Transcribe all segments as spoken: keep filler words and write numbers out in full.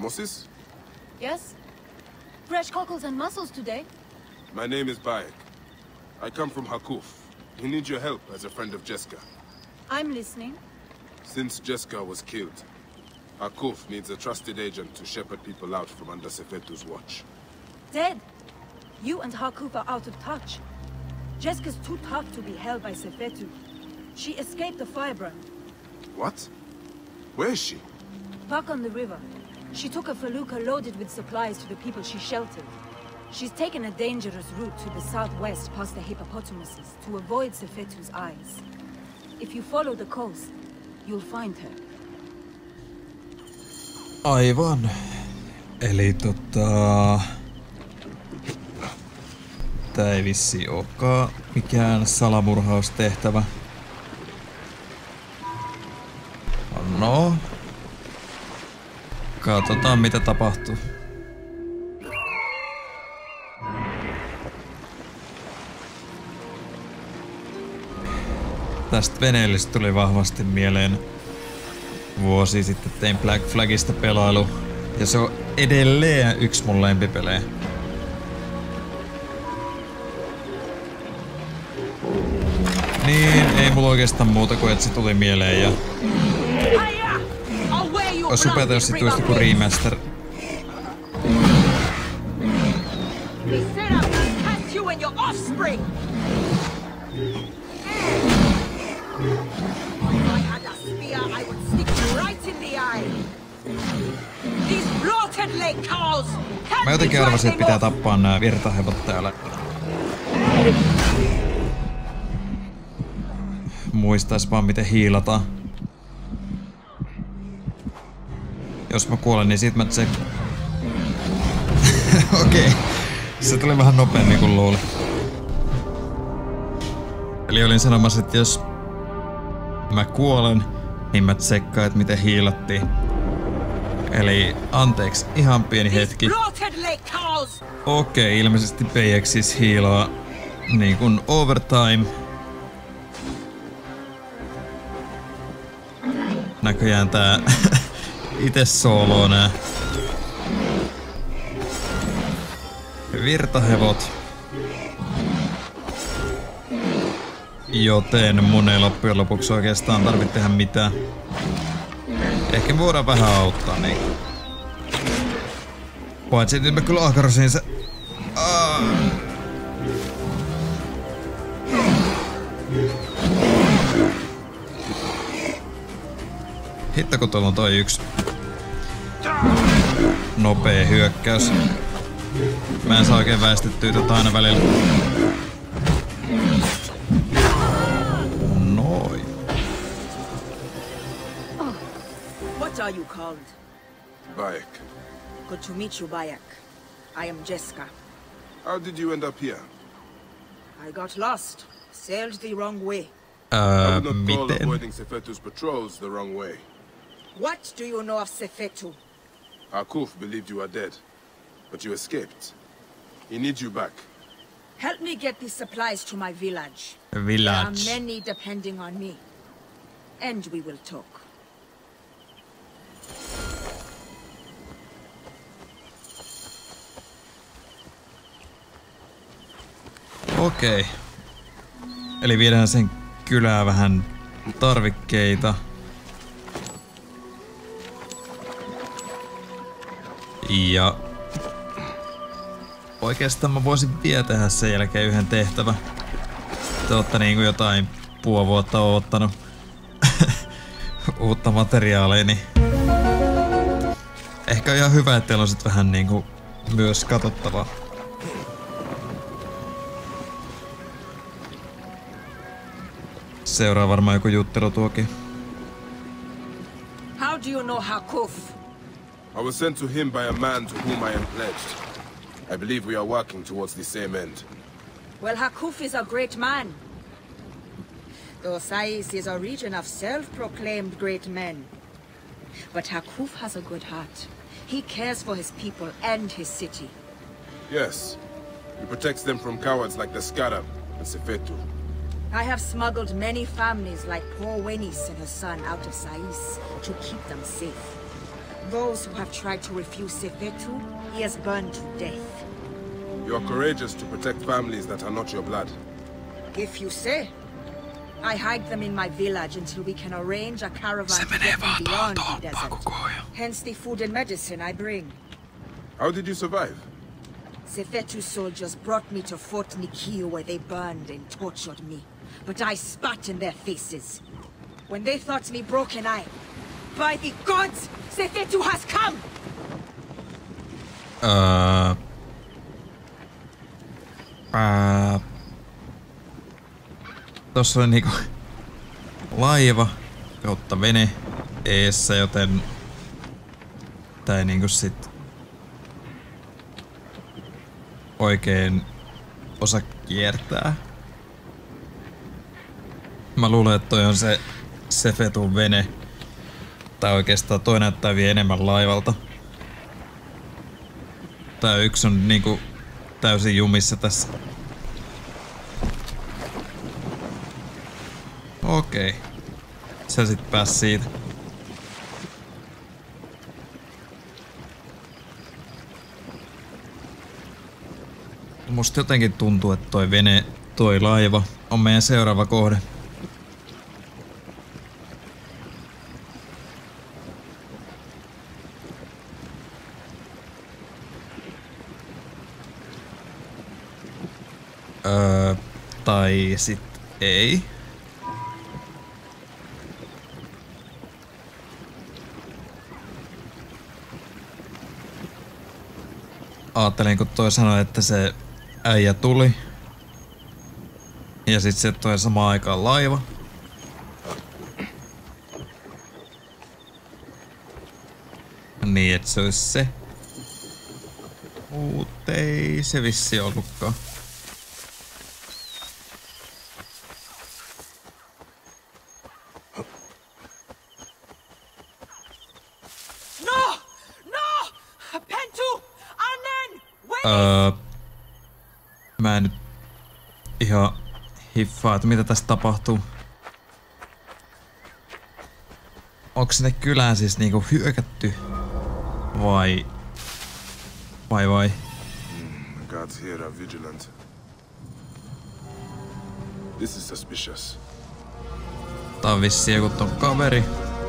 Samosis? Yes? Fresh cockles and mussels today. My name is Bayek. I come from Hakuf. We need your help as a friend of Jeska. I'm listening. Since Jeska was killed, Hakuf needs a trusted agent to shepherd people out from under Sefetu's watch. Dead? You and Hakuf are out of touch. Jeska's too tough to be held by Sefetu. She escaped the firebrand. What? Where is she? Back on the river. She took a felucca loaded with supplies to the people she sheltered. She's taken a dangerous route to the southwest past the hippopotamuses to avoid Sefetu's eyes. If you follow the coast, you'll find her. Aivan. Eli tota... Tää ei vissi ookaan mikään salamurhaustehtävä. No. Katsotaan mitä tapahtuu. Tästä veneellistä tuli vahvasti mieleen. Vuosi sitten tein Black Flagista pelailu. Ja se on edelleen yksi mun lempipelejä. Niin, ei mulla oikeastaan muuta kuin että se tuli mieleen ja... Ois upeata jos sit tulisi joku remaster. Mä jotenkin arvasin, että pitää tappaa nää virtahevot täällä. Muistais vaan miten hiilataan. Jos mä kuolen, niin sit mä tse... Okei. Okay. Se tuli vähän nopeammin kuin luulin. Eli olin sanomassa, että jos mä kuolen, niin mä tsekkaan, että miten hiilattiin. Eli anteeksi, ihan pieni hetki. Okei, okay, ilmeisesti P X siis hiilaa niin kuin overtime. Näköjään tää ite sooloo nää virtahevot. Joten mun ei loppujen lopuksi oikeastaan tarvitse tehdä mitään. Ehkä me voidaan vähän auttaa niin. Paitsi nyt mä kyllä ahkarsin se. Ah. Hitto kun tuolla on toi yksi nopee hyökkäys. Mä en saa oikein väistettyä tota aina välillä. Noin. Oh, what are you called? Bayek. Good to meet you, Bayek. I am Jeska. How did you end up here? I got lost. Sailed the wrong way. I would not call avoiding Sefetu's patrols the wrong way. What do you know of Sefetu? Hakuf believed you were dead, but you escaped. He needs you back. Help me get these supplies to my village. Village. There are many depending on me. And we will talk. Okei. Okay. Eli viedään sen kylään vähän tarvikkeita. Ja oikeastaan mä voisin vielä tehdä sen jälkeen yhden tehtävän. Te ootte niinku jotain puoli vuotta oottanut uutta materiaalia, niin ehkä on ihan hyvä, että teillä on sit vähän niinku myös katsottavaa. Seuraa varmaan joku juttelu tuokin. How do you know Hakuf? I was sent to him by a man to whom I am pledged. I believe we are working towards the same end. Well, Hakuf is a great man. Though Sais is a region of self-proclaimed great men. But Hakuf has a good heart. He cares for his people and his city. Yes. He protects them from cowards like the Scarab and Sefetu. I have smuggled many families like poor Wenis and her son out of Sais to keep them safe. Those who have tried to refuse Sefetu, he has burned to death. You are courageous to protect families that are not your blood. If you say. I hide them in my village until we can arrange a caravan to get them beyond the desert. Hence the food and medicine I bring. How did you survive? Sefetu's soldiers brought me to Fort Nikio where they burned and tortured me. But I spat in their faces. When they thought me broken, I... By the gods! Sefetu has come! Uh... Uh... Tossa oli niinku laiva kautta vene eessä, joten tää ei niinku sit oikein osa kiertää. Mä luulen, että toi on se Sefetun vene. Tai oikeastaan toi näyttää vielä enemmän laivalta. Tää yksi on niinku täysin jumissa tässä. Okei. Sä sit pääs siitä. Musta jotenkin tuntuu, että toi vene, toi laiva on meidän seuraava kohde. Öö, tai sit ei. Aattelin, kun toi sanoi, että se äijä tuli. Ja sit se toi samaan aikaan laiva. Niin, et se ois se. Mut ei se vissi ollutkaan. No! No! Pentu! Annen! Wait! Öö, mä en nyt ihan hiffaa, että mitä tässä tapahtuu. Onko sinne kylään siis niinku hyökätty? Vai... Vai vai? Mm, guards here are vigilant. This is suspicious. Tää on vissiin joku ton kaveri.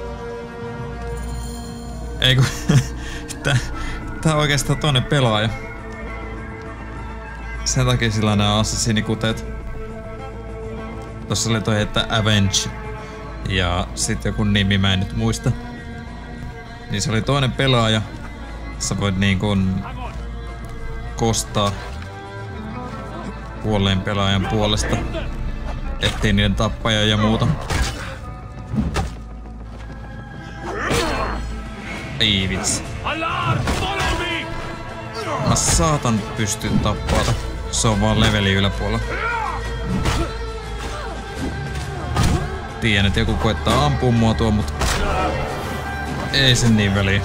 Eiku... tää, tää on oikeastaan toinen pelaaja. Sen takia sillä on nää assassinikuteet. Tossa oli toi, että Avenge. Ja sit joku nimi, mä en nyt muista. Niin se oli toinen pelaaja. Sä voit niin kun kostaa kuolleen pelaajan puolesta. Etsii niiden tappaja ja muuta. Ei vitsi. Mä saatan pystyä tappata. Se on vaan leveli yläpuolella. Tiedän, että joku koittaa ampua mua tuo, mut ei sen niin väliä.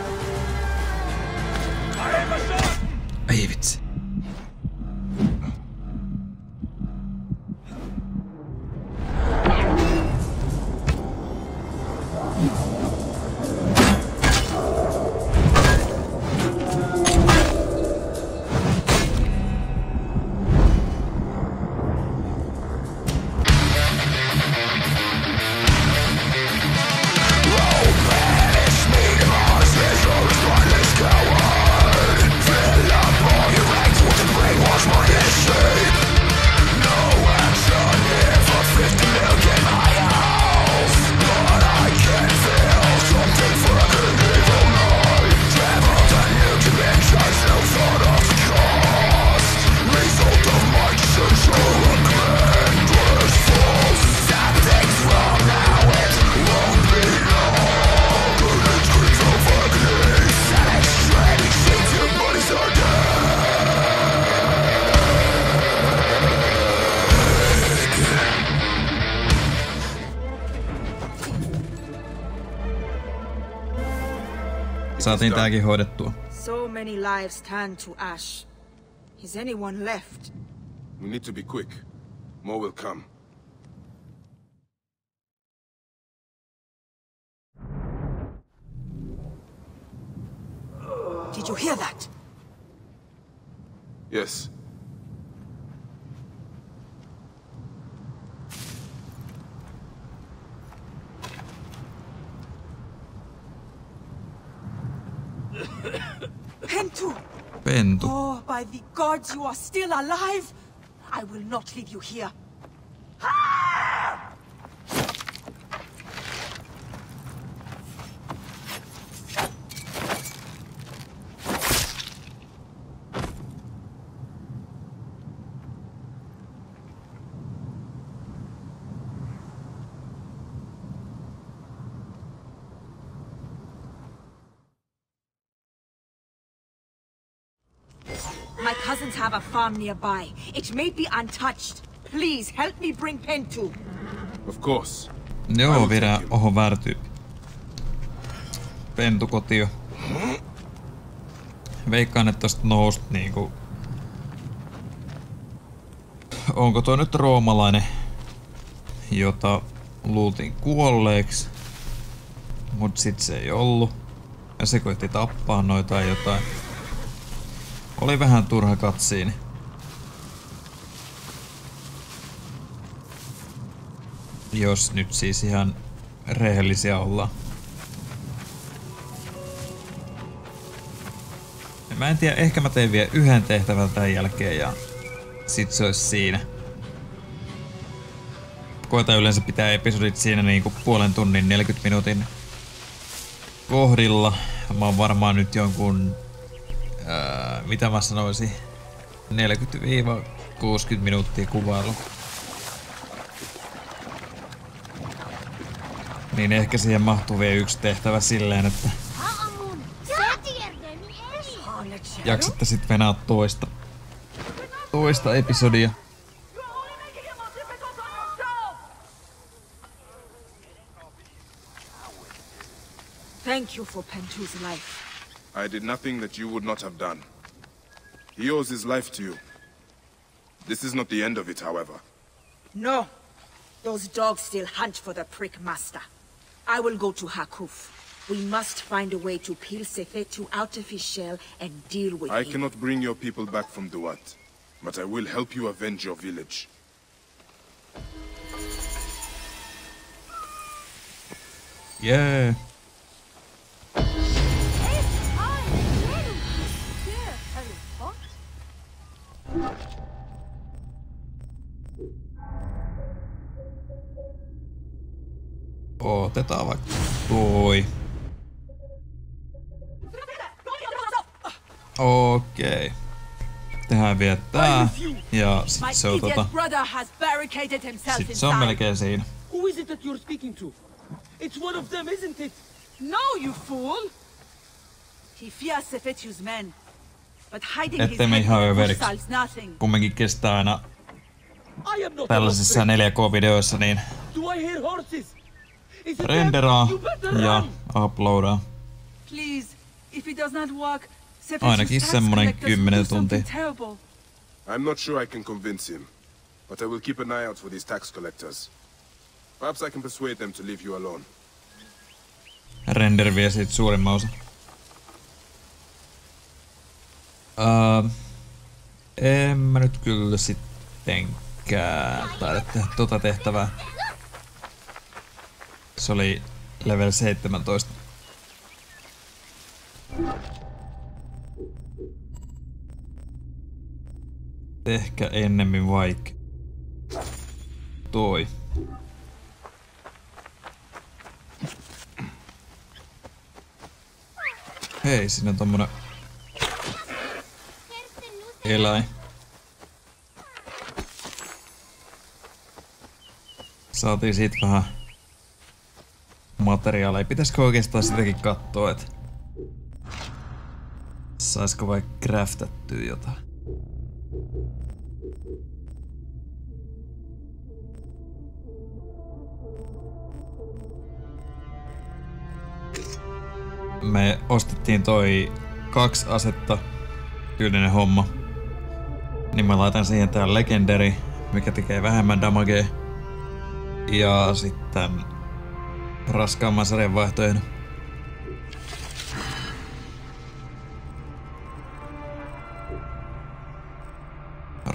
Ei vitsi. Saatiin tääkin hoidettua. So many lives turned to ash. Is anyone left? We need to be quick. More will come. Did you hear that? Yes. Pentu! Pentu. Oh, by the gods, you are still alive! I will not leave you here. My cousins have a farm nearby. It may be untouched. Please help me bring Pentu. Of course. Joo, viedään. Oho, väärä tyyppi. Pentukotio. Veikkaan, että tosta nousi niinku... Onko toi nyt roomalainen, jota luultiin kuolleeksi, mut sit se ei ollut. Ja se koitti tappaa noita tai jotain. Oli vähän turha katsiini. Jos nyt siis ihan rehellisiä ollaan. Ja mä en tiedä, ehkä mä tein vielä yhden tehtävän tämän jälkeen ja sit se olisi siinä. Koitan yleensä pitää episodit siinä niinku puolen tunnin neljänkymmenen minuutin kohdilla. Mä oon varmaan nyt jonkun... Ää, mitä mä sanoisin? neljäkymmentä kuusikymmentä minuuttia kuvailu. Niin ehkä siihen mahtuu vielä yksi tehtävä silleen, että jaksatte sit venää toista, toista episodia. Thank you for Pentu's life. I did nothing that you would not have done. He owes his life to you. This is not the end of it, however. No. Those dogs still hunt for the prick master. I will go to Hakuf. We must find a way to peel Sefetu out of his shell and deal with I him. cannot bring your people back from Duat, but I will help you avenge your village. Yeah. Otetaan vaikka toi. Okei. Tehdään vielä tää. Ja sit se on tota... Sit se on melkein siinä. Who is it that you're speaking to? It's one of them, isn't it? No, you fool! He fears Sefetu's men. But hiding his Ettei me ihan head överiksi. solves nothing. Kumminkin kestää aina I am not tällaisissa neljä K-videoissa niin Do I hear horses? Is it renderaa them? You better ja run. uploadaa. Please, if it does not work, Ainakin semmonen kymmenen tuntia. I'm not sure I can convince him, but I will keep an eye out for these tax collectors. Perhaps I can persuade them to leave you alone. Render vie siitä suurimman osa. Uh, en mä nyt kyllä sittenkään taida tehdä tota tehtävää. Se oli level seitsemäntoista. Ehkä ennemmin vaikka toi. Hei, siinä on tommonen eläin. Saatiin siitä vähän materiaaleja. Pitäisikö oikeastaan sitäkin katsoa, että saisiko vaikka craftattua jotain? Me ostettiin toi kaksi asetta, tyylinen homma. Niin mä laitan siihen tää legendary, mikä tekee vähemmän damagea. Ja sitten raskaamman sarjan vaihtoehdon.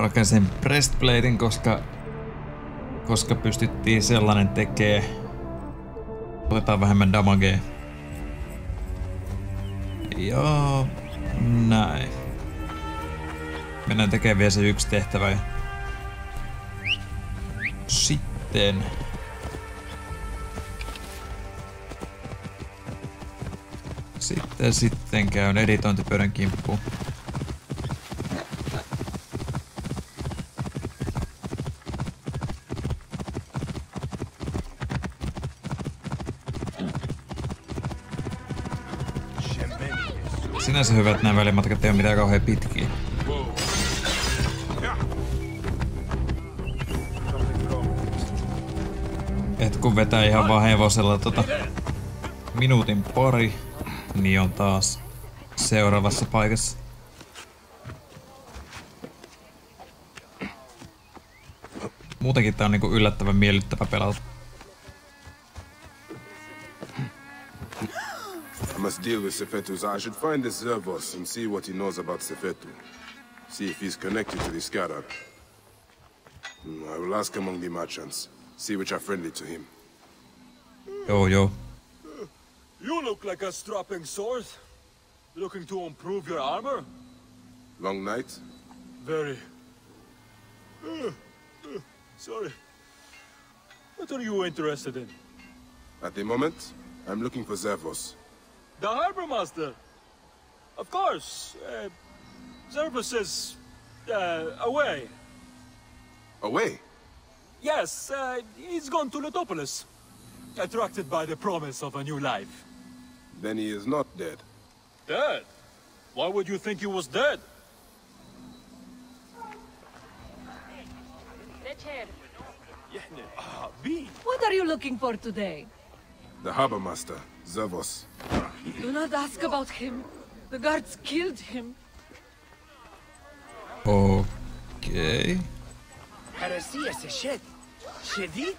rakensin breastplatein, koska koska pystyttiin sellainen tekee. Otetaan vähemmän damagea. Joo, näin. Mennään tekemään vielä se yksi tehtävä. Ja sitten Sitten sitten käyn editointipöydän kimppuun. Sinänsä hyvä, että nämä välimatkat ei ole mitään kauhean pitkiä. Et kun vetää ihan vaan hevosella tota minuutin pari, niin on taas seuraavassa paikassa. Muutenkin tää on niinku yllättävän miellyttävä pelata. I must deal with Sefetu's eye. I should find this Zervos and see what he knows about Sefetu. See if he's connected to the Scarar. I will ask among the merchants. See which are friendly to him. Joo, joo. You look like a strapping sword. Looking to improve your armor? Long night? Very. Uh, uh, sorry. What are you interested in? At the moment, I'm looking for Zervos. The harbor master. Of course. Uh, Zervos is uh, away. Away? Yes, uh, he's gone to Letopolis. Attracted by the promise of a new life. Then he is not dead. Dead? Why would you think he was dead? Ah, B. What are you looking for today? The harbor master, Zervos. Do not ask about him. The guards killed him. Okei. Heresia se shed. Shedit?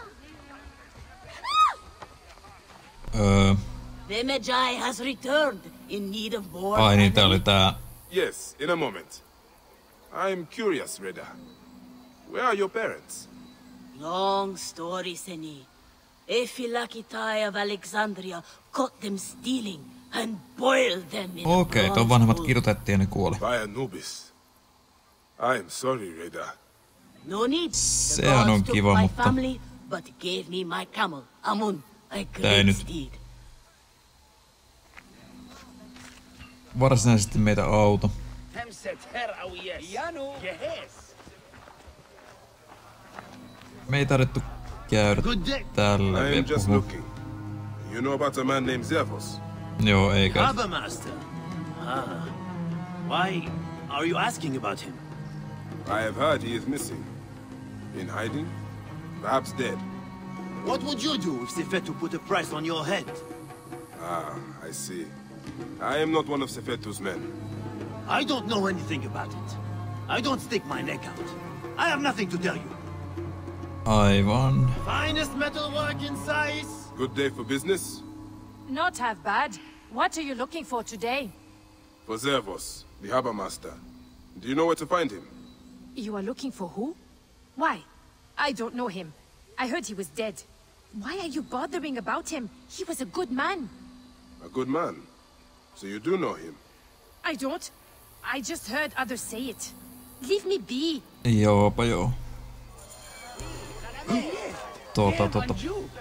Öö. The Magi has returned in need of more. Ai niin, tää oli tää. Yes, in a moment. I'm curious, Reda. Where are your parents? Long story, Seni. Ephilakitai of Alexandria caught them stealing and boiled them in Okei, okay, tuon vanhemmat kidutettiin ja ne kuoli. By Anubis. I am sorry, Reda. No need. Sehän on kiva, my mutta family, but gave me my camel, Amun, a ei great nyt steed. varsinaisesti meitä auto. Me ei tarvittu käydä tällä I am just puhu. looking. You know about a man named Zervos? Joo, eikä. Harbor master. Ah. Why are you asking about him? I have heard he is missing. In hiding? Perhaps dead. What would you do if Sefetu put a price on your head? Ah, I see. I am not one of Sefetu's men. I don't know anything about it. I don't stick my neck out. I have nothing to tell you. Aivan. Finest metalwork in size. Good day for business? Not half bad. What are you looking for today? For Zervos, the harbor master. Do you know where to find him? You are looking for who? Why? I don't know him. I heard he was dead. Why are you bothering about him? He was a good man. A good man. So you do know him? I don't. I just heard others say it. Leave me be. Joopa joo. Tota, tota.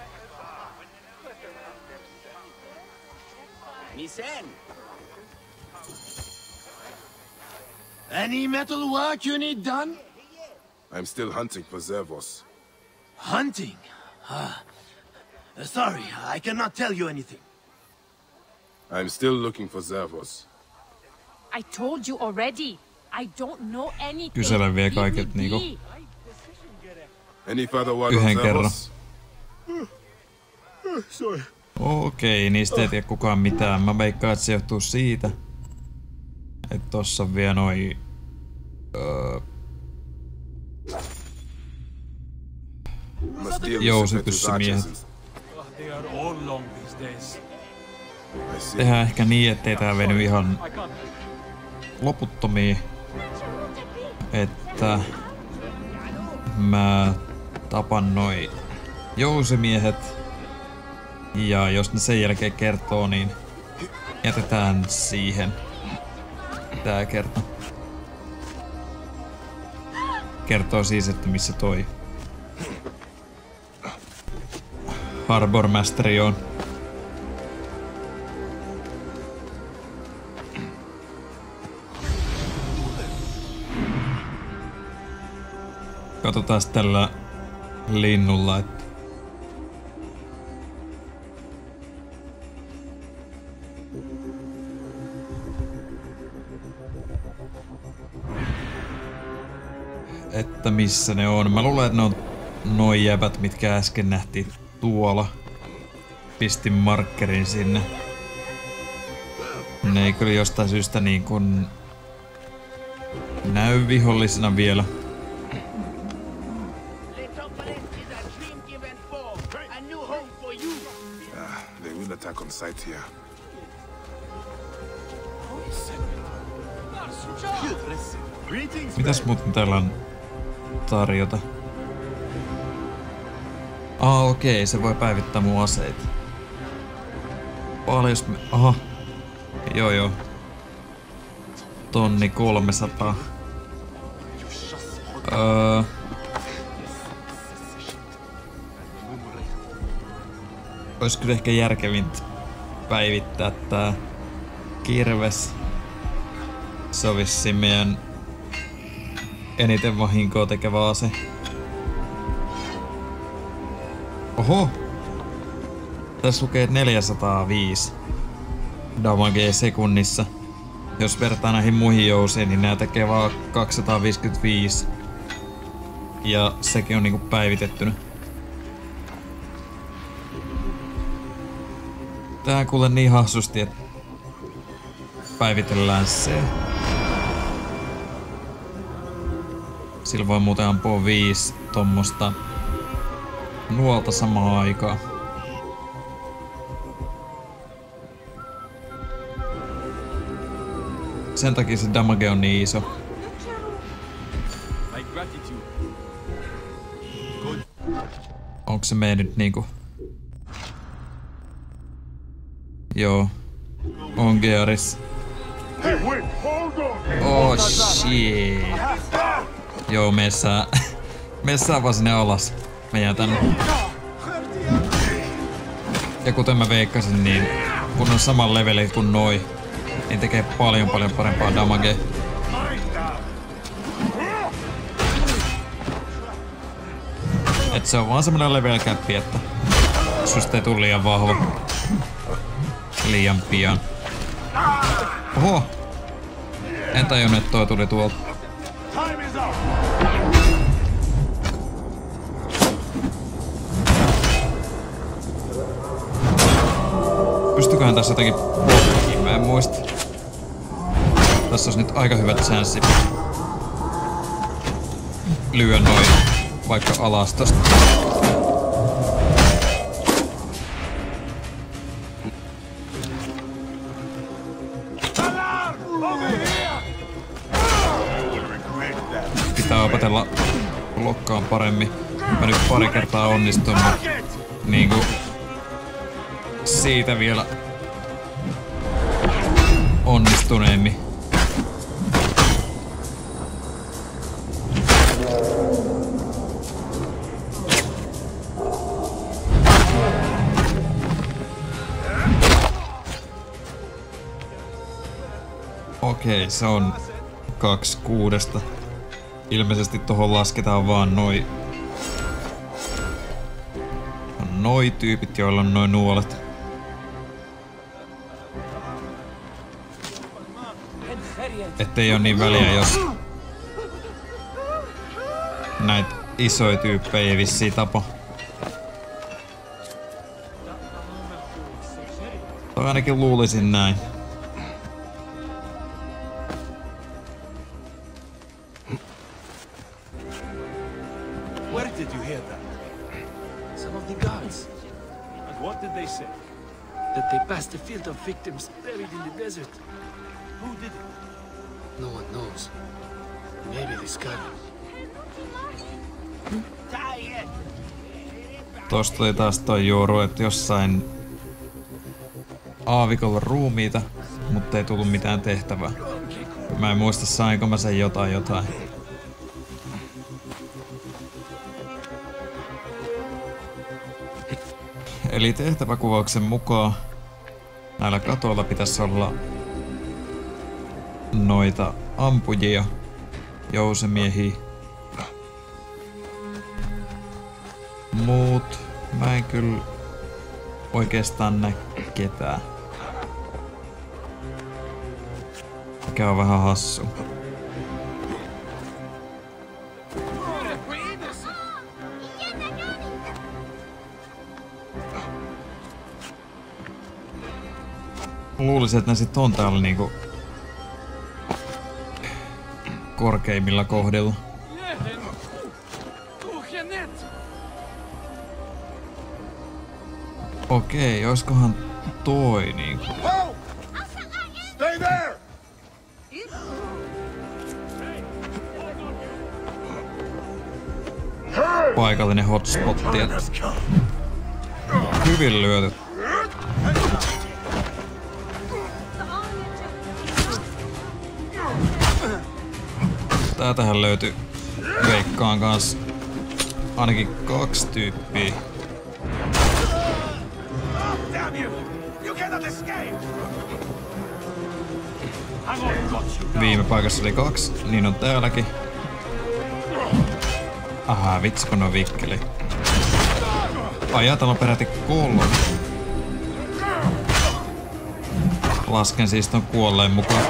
Any metal work you need done? I'm still hunting for Zervos. Hunting? Ah. Uh, sorry, I cannot tell you anything. I'm still looking for Zervos. I told you already. I don't know anything. Kyselen vielä Leave me kaiket niinku. be. Any further word on Yhden kerran. Zervos? Sorry. Okei, niistä ei tiedä kukaan mitään. Mä veikkaan, että se johtuu siitä, että tossa on vielä noi... Öö, Must deal with jousipyssymiehet. Sefetu's They are all long these days. I see. Tehdään ehkä niin, ettei tää veny ihan I can't. loputtomiin. Että että mä tapan noi jousimiehet. Ja jos ne sen jälkeen kertoo, niin jätetään siihen tää kerta. Kertoo siis, että missä toi Harbor Masteri on. Katsotaan tällä linnulla, että että missä ne on. Mä luulen, että ne on noi jäbät, mitkä äsken nähtiin tuolla. Pistin markkerin sinne. Ne ei kyllä jostain syystä niin kuin näy vihollisena vielä. They will attack on sight here. Mitäs muuten täällä on tarjota? Ah, okei, se voi päivittää mun aseita. Paljon me... Aha. Joo joo. Tonni kolmesataa. Öö... Ois kyllä ehkä järkevintä päivittää tää kirves. Se on vissiin meidän eniten vahinkoa tekevä ase. Oho! Tässä lukee neljäsataaviisi damagea sekunnissa. Jos vertaa näihin muihin jousiin, niin nää tekee vaan kaksisataaviisikymmentäviisi. Ja sekin on niinku päivitettynä. Tää kuule niin hassusti, että päivitellään se. Sillä voi muuten ampua viisi tommosta nuolta samaan aikaan. Sen takia se damage on niin iso. Onko se mennyt niinku... Joo. On Gearis. Oh shit. Joo, messää. Messää vaan sinne alas. Mä jään tänne. Ja kuten mä veikkasin, niin kun on saman leveli kuin noi, niin tekee paljon paljon parempaa damagea. Et se on vaan semmonen level cappi, että susta ei tuu liian vahva. Liian pian. Oho! En tajunnut, että toi tuli tuolta. Pystyköhän tässä jotenkin blokkiin? Mä en muista. Tässä olisi nyt aika hyvät chanssit lyö noin vaikka alas tosta. Pitää opetella blokkaan paremmin. Mä nyt pari kertaa onnistun, mutta niinku siitä vielä onnistuneemmin. Okei, se on kaksi kuudesta. Ilmeisesti tohon lasketaan vaan noi... Noi tyypit, joilla on noin nuolet. Ettei oo niin väliä, jos... Näitä isoja tyyppejä ei vissiin tapa. Tai ainakin luulisin näin. The field of victims buried in the desert. Who did it? No one knows. Maybe this guy. Tosta tuli taas toi juoru, että jossain aavikolla ruumiita, mutta ei tullut mitään tehtävää. Mä en muista sainko mä sen jotain jotain. Eli tehtäväkuvauksen mukaan näillä katoilla pitäisi olla noita ampujia, jousemiehiä. Mut mä en kyllä oikeastaan näe ketään. Mikä on vähän hassu. Luulisin, että ne sit on täällä niinku korkeimmilla kohdilla. Okei, oiskohan toi niinku... Stay there! Paikallinen hotspotti. Hyvin lyöty. Täältähän löytyi veikkaan kans ainakin kaksi tyyppiä. Viime paikassa oli kaksi, niin on täälläkin. Ahaa, vitsi kun on vikkeli. Ajatella peräti kolme. Lasken siis ton kuolleen mukaan.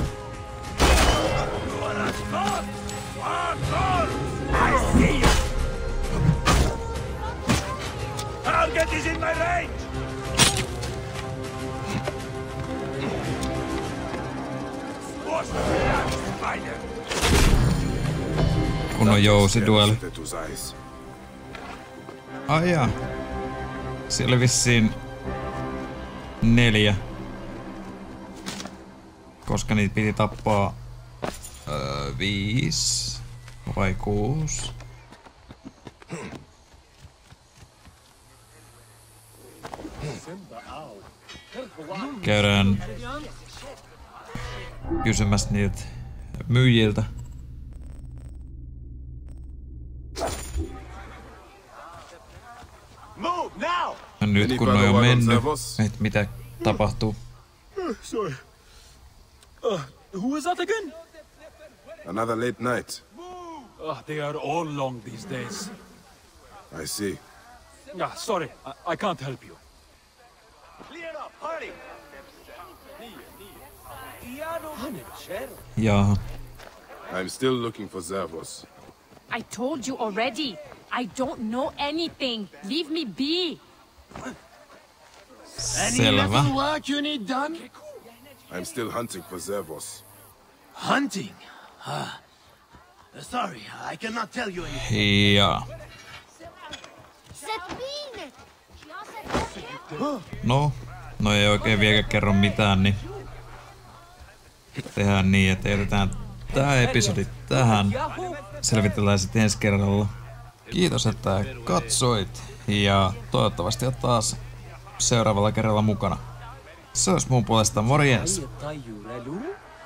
Kun on jousidueli. Ai jaa. Siellä vissiin neljä. Koska niitä piti tappaa öö, viisi vai kuusi. Käydään kysymässä niiltä myyjiltä. Nyt kun ne on mennyt, et mitä tapahtuu? Sorry. Uh, who is that again? Another late night. Uh, they are all long these days. I see. Ah, sorry, I, I can't help you. Jaha. I'm still looking for Zervos. I told you already. I don't know anything. Leave me be. Selvä. Work you need done? I'm still hunting for Zervos. Hunting? Ah. Sorry, I cannot tell you anything. Ja. No, no ei oikein vielä kerro mitään, niin tehdään niin, että jätetään tää episodi tähän. Selvitellään sitten ensi kerralla. Kiitos, että katsoit ja toivottavasti oot taas seuraavalla kerralla mukana. Se olisi mun puolesta morjens!